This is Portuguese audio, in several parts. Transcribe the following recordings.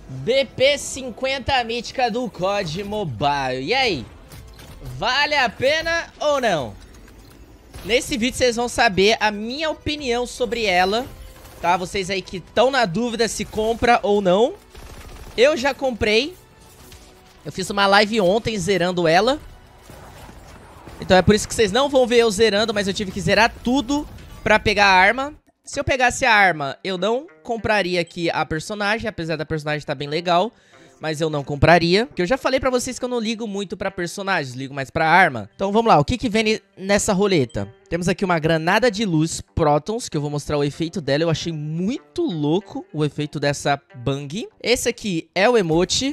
BP50 mítica do COD Mobile. E aí? Vale a pena ou não? Nesse vídeo vocês vão saber a minha opinião sobre ela, tá? Vocês aí que estão na dúvida se compra ou não. Eu já comprei. Eu fiz uma live ontem zerando ela. Então é por isso que vocês não vão ver eu zerando, mas eu tive que zerar tudo pra pegar a arma. Se eu pegasse a arma, eu não compraria aqui a personagem, apesar da personagem estar bem legal. Mas eu não compraria, porque eu já falei pra vocês que eu não ligo muito pra personagens, ligo mais pra arma. Então vamos lá, o que que vem nessa roleta? Temos aqui uma granada de luz Protons, que eu vou mostrar o efeito dela. Eu achei muito louco o efeito dessa bang. Esse aqui é o emote.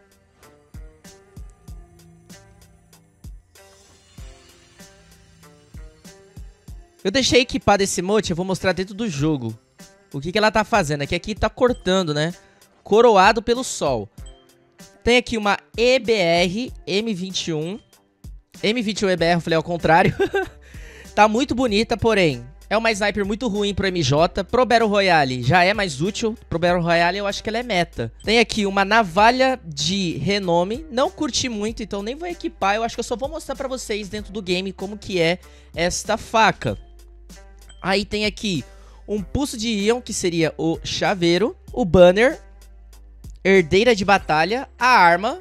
Eu deixei equipado esse emote, eu vou mostrar dentro do jogo. O que que ela tá fazendo? É que aqui tá cortando, né? Coroado pelo sol. Tem aqui uma EBR M21. M21 EBR, eu falei ao contrário. Tá muito bonita, porém é uma sniper muito ruim pro MJ. Pro Battle Royale já é mais útil. Pro Battle Royale eu acho que ela é meta. Tem aqui uma navalha de renome. Não curti muito, então nem vou equipar. Eu acho que eu só vou mostrar pra vocês dentro do game como que é esta faca. Aí tem aqui um pulso de íon, que seria o chaveiro. O banner. Herdeira de batalha, a arma,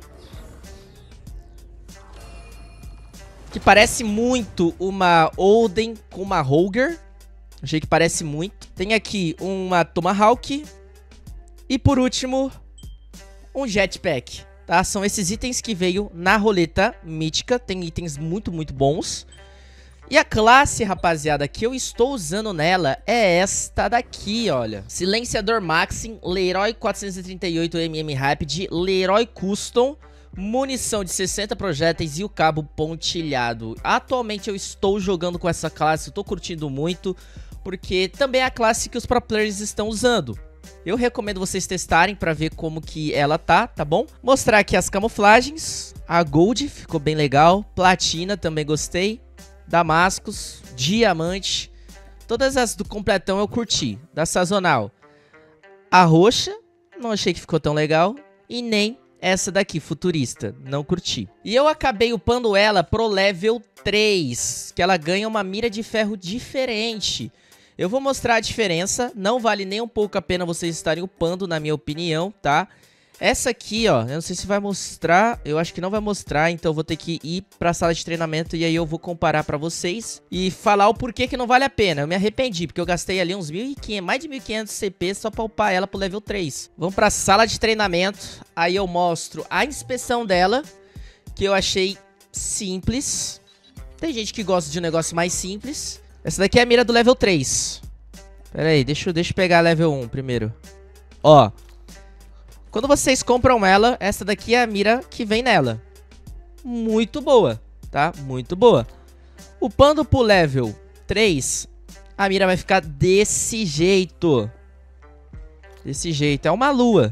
que parece muito uma Oden com uma Holger. Achei que parece muito. Tem aqui uma Tomahawk. E por último, um jetpack, tá? São esses itens que veio na roleta mítica. Tem itens muito bons. E a classe, rapaziada, que eu estou usando nela é esta daqui, olha. Silenciador Maxim, Leroy 438mm Rapid, Leroy Custom, munição de 60 projéteis e o cabo pontilhado. Atualmente eu estou jogando com essa classe, eu tô curtindo muito, porque também é a classe que os pro players estão usando. Eu recomendo vocês testarem pra ver como que ela tá bom? Mostrar aqui as camuflagens, a Gold ficou bem legal, Platina também gostei. Damascus, Diamante, todas as do completão eu curti. Da sazonal, a roxa, não achei que ficou tão legal. E nem essa daqui, futurista, não curti. E eu acabei upando ela pro level 3, que ela ganha uma mira de ferro diferente. Eu vou mostrar a diferença, não vale nem um pouco a pena vocês estarem upando, na minha opinião, tá? Essa aqui, ó, eu não sei se vai mostrar, eu acho que não vai mostrar, então eu vou ter que ir pra sala de treinamento e aí eu vou comparar pra vocês e falar o porquê que não vale a pena. Eu me arrependi, porque eu gastei ali uns 1.500, mais de 1.500 CP só pra upar ela pro level 3. Vamos pra sala de treinamento, aí eu mostro a inspeção dela, que eu achei simples. Tem gente que gosta de um negócio mais simples. Essa daqui é a mira do level 3. Pera aí, deixa eu pegar a level 1 primeiro. Ó. Quando vocês compram ela, essa daqui é a mira que vem nela. Muito boa, tá? Muito boa. Upando pro level 3, a mira vai ficar desse jeito. Desse jeito. É uma lua.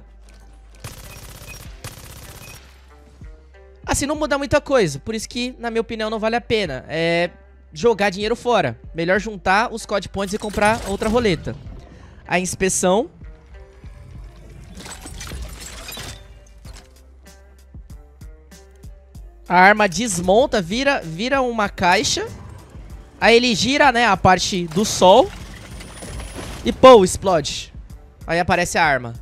Assim, não muda muita coisa. Por isso que, na minha opinião, não vale a pena. É jogar dinheiro fora. Melhor juntar os COD Points e comprar outra roleta. A inspeção. A arma desmonta, vira uma caixa. Aí ele gira, né, a parte do sol. E pô, explode. Aí aparece a arma.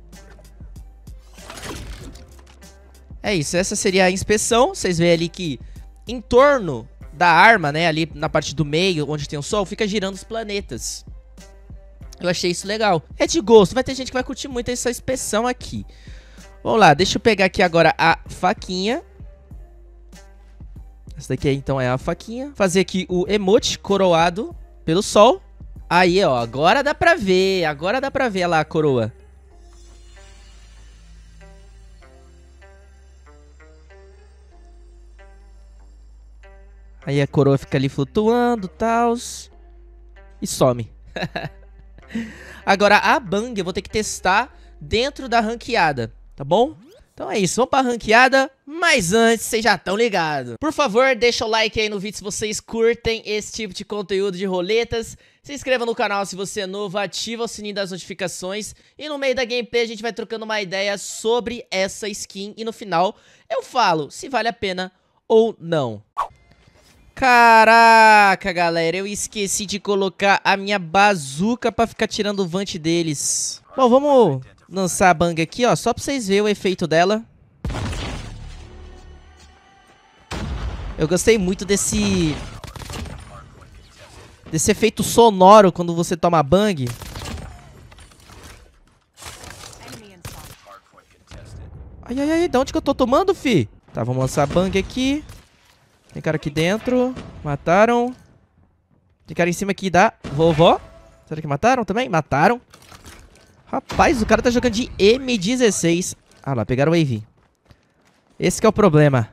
É isso, essa seria a inspeção. Vocês veem ali que em torno da arma, né, ali na parte do meio, onde tem o sol, fica girando os planetas. Eu achei isso legal. É de gosto, vai ter gente que vai curtir muito essa inspeção aqui. Vamos lá, deixa eu pegar aqui agora a faquinha. Essa daqui então é a faquinha. Fazer aqui o emote coroado pelo sol. Aí, ó, agora dá pra ver. Agora dá pra ver lá a coroa. Aí a coroa fica ali flutuando, tals. E some. Agora a bang eu vou ter que testar dentro da ranqueada, tá bom? Então é isso, vamos pra ranqueada, mas antes, vocês já estão ligados. Por favor, deixa o like aí no vídeo se vocês curtem esse tipo de conteúdo de roletas. Se inscreva no canal se você é novo, ativa o sininho das notificações. E no meio da gameplay a gente vai trocando uma ideia sobre essa skin. E no final eu falo se vale a pena ou não. Caraca, galera, eu esqueci de colocar a minha bazuca pra ficar tirando o vant deles. Bom, vamos lançar a bang aqui, ó, só pra vocês verem o efeito dela. Eu gostei muito desse efeito sonoro quando você toma bang. Ai, ai, ai, de onde que eu tô tomando, fi? Tá, vamos lançar a bang aqui. Tem cara aqui dentro. Mataram. Tem cara em cima aqui da vovó. Será que mataram também? Mataram. Rapaz, o cara tá jogando de M16. Ah lá, pegaram o AV. Esse que é o problema.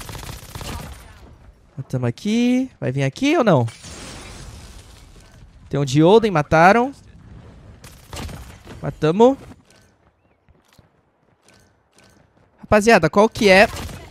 Matamos aqui. Vai vir aqui ou não? Tem um de Odin, mataram. Matamos. Rapaziada, qual que é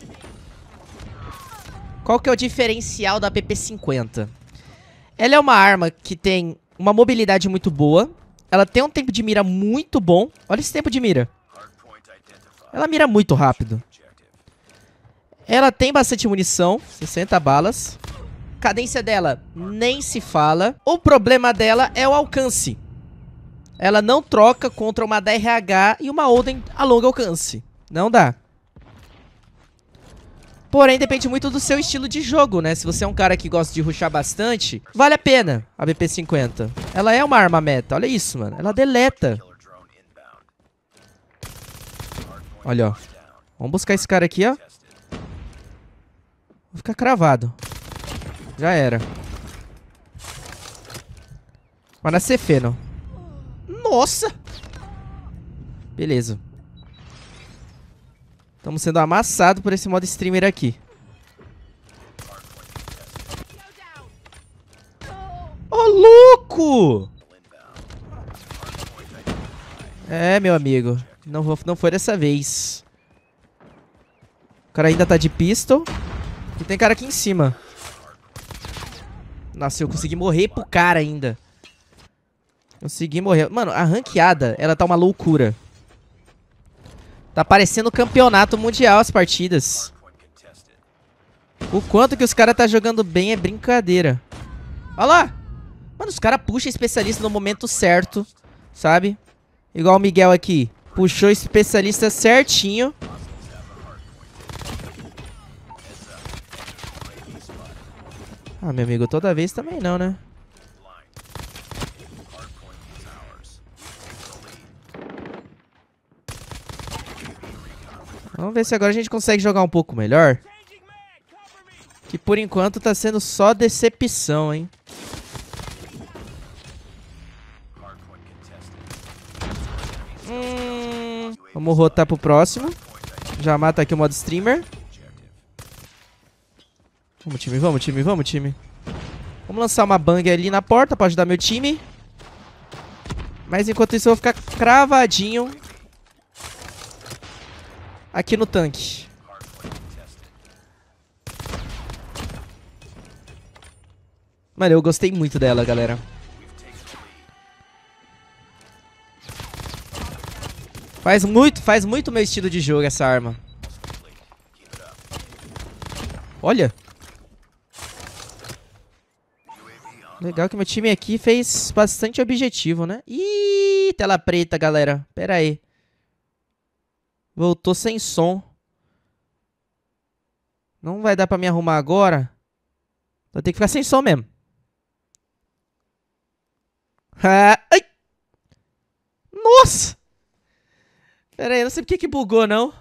o diferencial da PP50? Ela é uma arma que tem uma mobilidade muito boa. Ela tem um tempo de mira muito bom. Olha esse tempo de mira. Ela mira muito rápido. Ela tem bastante munição. 60 balas. Cadência dela nem se fala. O problema dela é o alcance. Ela não troca contra uma DRH e uma Odin a longo alcance. Não dá. Porém, depende muito do seu estilo de jogo, né? Se você é um cara que gosta de rushar bastante, vale a pena a BP50. Ela é uma arma meta. Olha isso, mano. Ela deleta. Olha, ó. Vamos buscar esse cara aqui, ó. Vou ficar cravado. Já era. Mas na Cefeno. Nossa! Beleza. Estamos sendo amassados por esse modo streamer aqui. Ô, louco! É, meu amigo. Não foi dessa vez. O cara ainda tá de pistol. E tem cara aqui em cima. Nossa, eu consegui morrer pro cara ainda. Consegui morrer. Mano, a ranqueada, ela tá uma loucura. Tá parecendo campeonato mundial as partidas. O quanto que os caras tá jogando bem é brincadeira. Olha lá. Mano, os caras puxam especialista no momento certo, sabe? Igual o Miguel aqui. Puxou especialista certinho. Ah, meu amigo, toda vez também não, né? Vamos ver se agora a gente consegue jogar um pouco melhor. Que por enquanto tá sendo só decepção, hein? Vamos rotar pro próximo. Já mata aqui o modo streamer. Vamos, time, vamos, time, vamos, time. Vamos lançar uma bang ali na porta pra ajudar meu time. Mas enquanto isso eu vou ficar cravadinho aqui no tanque. Mano, eu gostei muito dela, galera. Faz muito meu estilo de jogo essa arma. Olha. Legal que meu time aqui fez bastante objetivo, né? Ih, tela preta, galera. Pera aí. Voltou sem som. Não vai dar pra me arrumar agora. Vou ter que ficar sem som mesmo. Ah, ai! Nossa! Pera aí, não sei porque que bugou, não.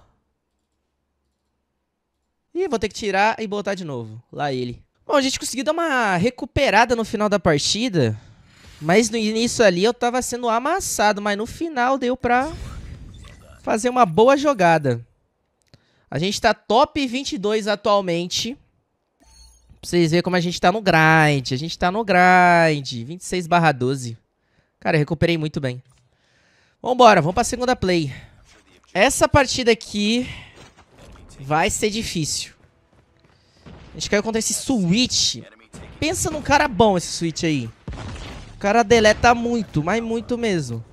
Ih, vou ter que tirar e botar de novo. Lá ele. Bom, a gente conseguiu dar uma recuperada no final da partida. Mas no início ali eu tava sendo amassado. Mas no final deu pra fazer uma boa jogada. A gente tá top 22 atualmente. Pra vocês verem como a gente tá no grind. A gente tá no grind. 26/12. Cara, eu recuperei muito bem. Vambora, vamos pra segunda play. Essa partida aqui vai ser difícil. A gente caiu contra esse Switch. Pensa num cara bom esse Switch aí. O cara deleta muito, mas muito mesmo.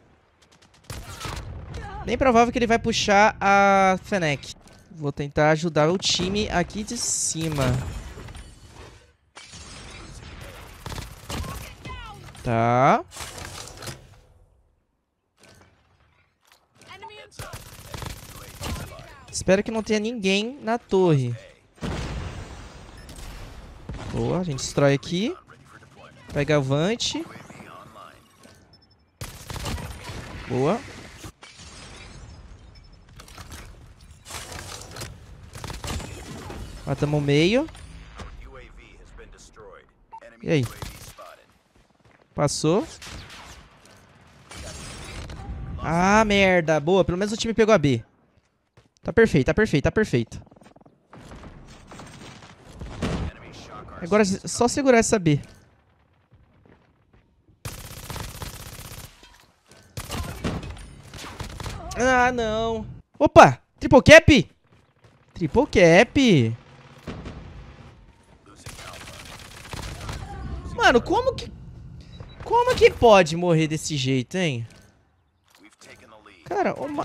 Bem provável que ele vai puxar a Fennec. Vou tentar ajudar o time aqui de cima. Tá. Espero que não tenha ninguém na torre. Boa, a gente destrói aqui. Pega a Vante. Boa. Matamos o meio. E aí? Passou. Ah, merda. Boa, pelo menos o time pegou a B. Tá perfeito, tá perfeito, tá perfeito. Agora é só segurar essa B. Ah, não. Opa! Triple cap? Triple cap. Mano, como que pode morrer desse jeito, hein? Cara, uma...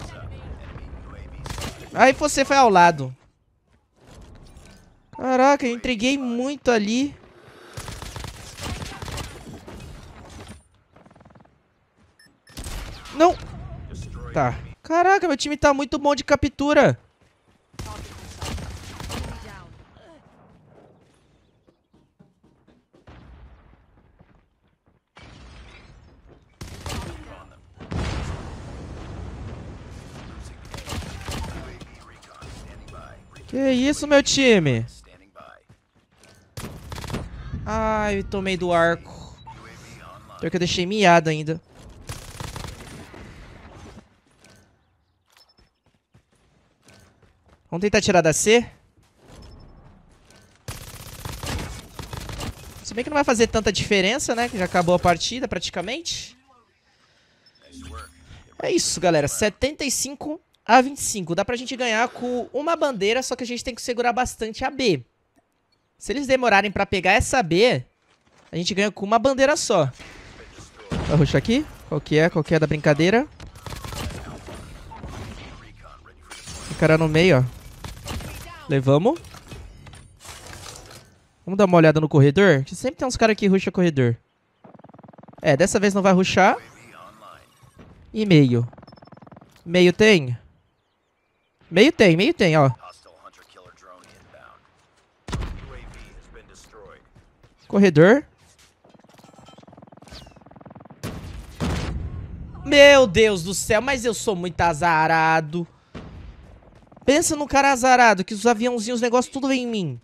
Aí você foi ao lado. Caraca, eu entreguei muito ali. Não. Tá. Caraca, meu time tá muito bom de captura. Que isso, meu time? Ai, eu tomei do arco. Pior que eu deixei miado ainda. Vamos tentar tirar da C. Se bem que não vai fazer tanta diferença, né? Que já acabou a partida praticamente. É isso, galera. 75-25. Dá pra gente ganhar com uma bandeira, só que a gente tem que segurar bastante a B. Se eles demorarem pra pegar essa B, a gente ganha com uma bandeira só. Vai rushar aqui? Qual que é? Qual que é da brincadeira? O cara no meio, ó. Levamos. Vamos dar uma olhada no corredor? Que sempre tem uns caras que rusham corredor. É, dessa vez não vai rushar. E meio. Meio tem? Meio tem, ó. Corredor. Meu Deus do céu, mas eu sou muito azarado. Pensa no cara azarado, que os aviãozinhos, os negócios, tudo vem em mim.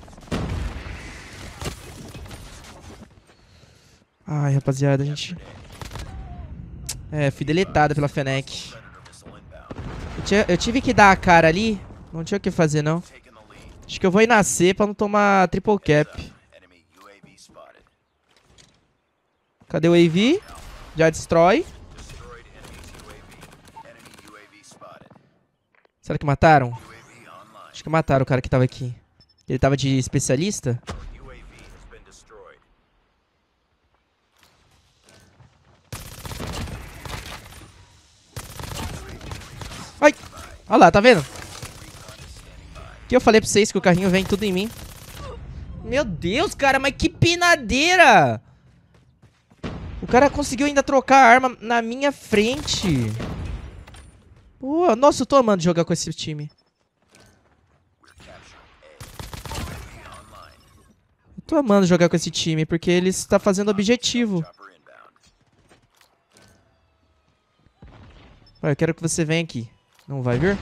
Ai, rapaziada, a gente... É, fui deletada pela Fennec. Eu tive que dar a cara ali. Não tinha o que fazer, não. Acho que eu vou ir na C pra não tomar triple cap. Cadê o AV? Já destrói. Será que mataram? Acho que mataram o cara que tava aqui. Ele tava de especialista? Ai! Olha lá, tá vendo? Que eu falei pra vocês que o carrinho vem tudo em mim. Meu Deus, cara, mas que pinadeira! O cara conseguiu ainda trocar a arma na minha frente. Pô, nossa, eu tô amando jogar com esse time. Eu tô amando jogar com esse time, porque ele está fazendo objetivo. Vai, eu quero que você venha aqui. Não vai vir?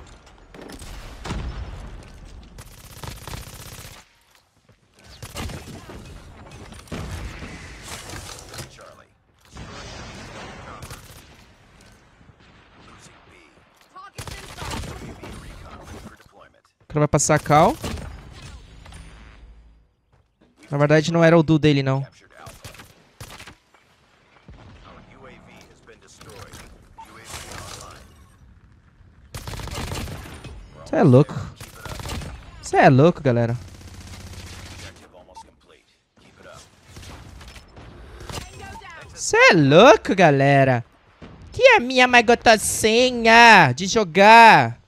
O cara vai passar a cal. Na verdade não era o do dele, não. Você é louco. Você é louco, galera. Você é louco, galera. Que é a minha mais gotosinha de jogar.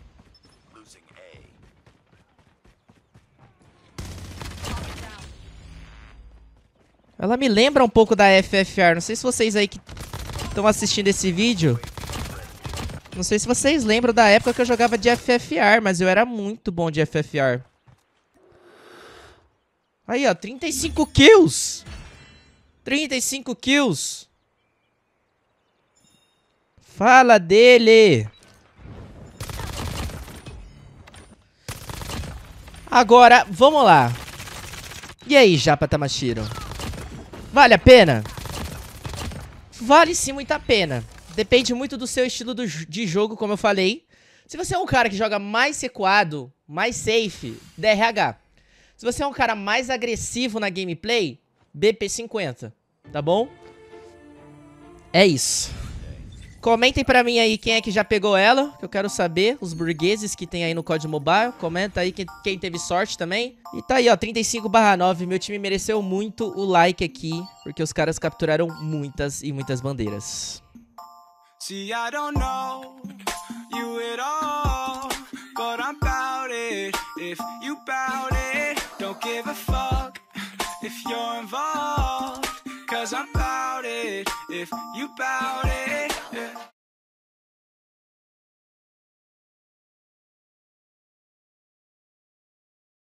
Ela me lembra um pouco da FFR. Não sei se vocês aí que estão assistindo esse vídeo, não sei se vocês lembram da época que eu jogava de FFR, mas eu era muito bom de FFR. Aí, ó, 35 kills. 35 kills. Fala dele. Agora, vamos lá. E aí, Japa Tamashiro? Vale a pena? Vale sim muito a pena. Depende muito do seu estilo de jogo, como eu falei. Se você é um cara que joga mais recuado, mais safe, DRH. Se você é um cara mais agressivo na gameplay, BP50, tá bom? É isso. Comentem pra mim aí quem é que já pegou ela, que eu quero saber. Os burgueses que tem aí no COD Mobile. Comenta aí quem teve sorte também. E tá aí, ó, 35/9. Meu time mereceu muito o like aqui, porque os caras capturaram muitas e muitas bandeiras. See, I don't know you at all, but I'm bout it. If you bout it, don't give a fuck if you're involved, 'cause I'm bout it. If you bout it.